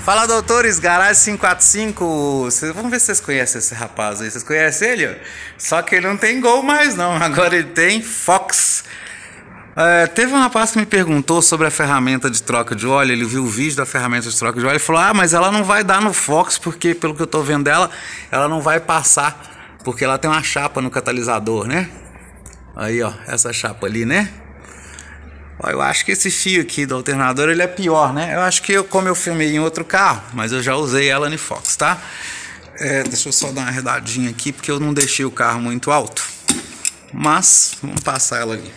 Fala, doutores, Garage 545. Vamos ver se vocês conhecem esse rapaz aí. Vocês conhecem ele? Ó? Só que ele não tem Gol mais não, agora ele tem Fox. Teve um rapaz que me perguntou sobre a ferramenta de troca de óleo. Ele viu o vídeo da ferramenta de troca de óleo e falou: ah, mas ela não vai dar no Fox, porque pelo que eu tô vendo dela, ela não vai passar, porque ela tem uma chapa no catalisador, né? Aí, ó, essa chapa ali, né? Eu acho que esse fio aqui do alternador ele é pior, né? Eu acho que como eu filmei em outro carro, mas eu já usei ela no Fox, tá? Deixa eu só dar uma arredadinha aqui, porque eu não deixei o carro muito alto. Mas vamos passar ela ali.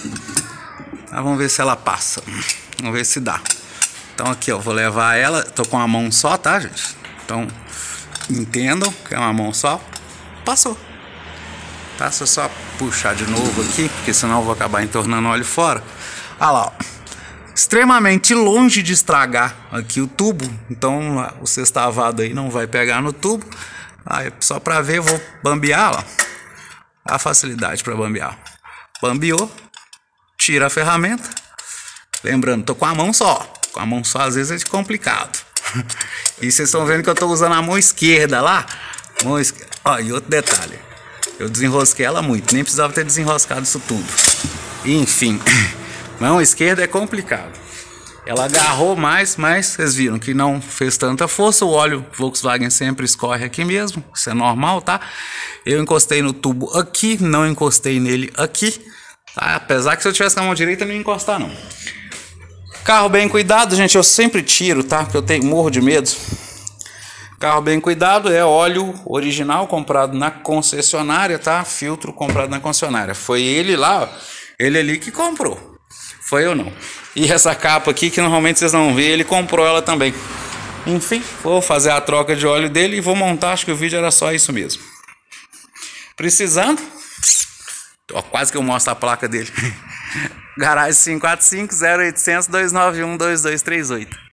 Tá, vamos ver se ela passa. Vamos ver se dá. Então aqui, ó, vou levar ela. Tô com uma mão só, tá, gente? Então entendam que é uma mão só. Passou. Tá? Se eu só puxar de novo aqui, porque senão eu vou acabar entornando óleo fora. Olha lá, ó. Extremamente longe de estragar aqui o tubo. Então o sextavado aí não vai pegar no tubo. Aí, só pra ver, eu vou bambear, ó. A facilidade para bambear. Bambeou, tira a ferramenta. Lembrando, tô com a mão só. Com a mão só às vezes é complicado. E vocês estão vendo que eu tô usando a mão esquerda lá. Mão esquerda. Ó, e outro detalhe. Eu desenrosquei ela muito, nem precisava ter desenroscado isso tudo. Enfim, mão esquerda é complicado. Ela agarrou mais, mas vocês viram que não fez tanta força. O óleo Volkswagen sempre escorre aqui mesmo, isso é normal, tá? Eu encostei no tubo aqui, não encostei nele aqui, tá? Apesar que se eu tivesse com a mão direita, eu não ia encostar não. Carro bem cuidado, gente, eu sempre tiro, tá? Porque eu morro de medo. Carro bem cuidado é óleo original comprado na concessionária, tá? Filtro comprado na concessionária. Foi ele lá, ó, ele ali que comprou. Foi eu não. E essa capa aqui, que normalmente vocês não vê, ele comprou ela também. Enfim, vou fazer a troca de óleo dele e vou montar. Acho que o vídeo era só isso mesmo. Precisando, ó, quase que eu mostro a placa dele. Garage 545 0800 291 2238.